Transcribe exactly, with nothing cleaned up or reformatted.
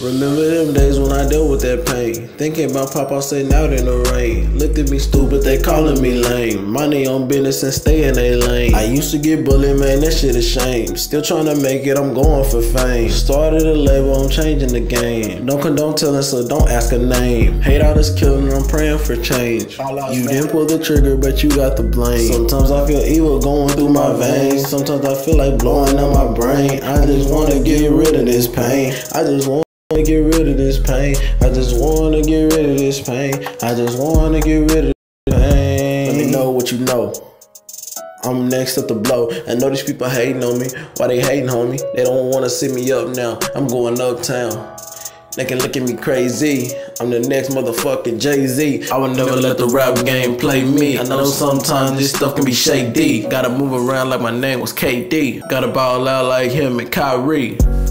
Remember them days when I dealt with that pain. Thinking about Papa sitting out in the rain. Looked at me stupid, they calling me lame. Money on business and stay in they lane. I used to get bullied, man, that shit a shame. Still trying to make it, I'm going for fame. Started a label, I'm changing the game. Don't condone telling, so don't ask a name. Hate all this killing, I'm praying for change. You didn't pull the trigger, but you got the blame. Sometimes I feel evil going through my veins. Sometimes I feel like blowing out my brain. I just wanna get rid of this pain. I just want to get rid of this pain. I just wanna get rid of this pain. I just wanna get rid of this pain. Let me know what you know. I'm next up to blow. I know these people hating on me. Why they hating on me? They don't wanna see me up now. I'm going uptown. They can look at me crazy. I'm the next motherfucking Jay-Z. I would never let the rap game play me. I know sometimes this stuff can be shady. Gotta move around like my name was K D. Gotta ball out like him and Kyrie.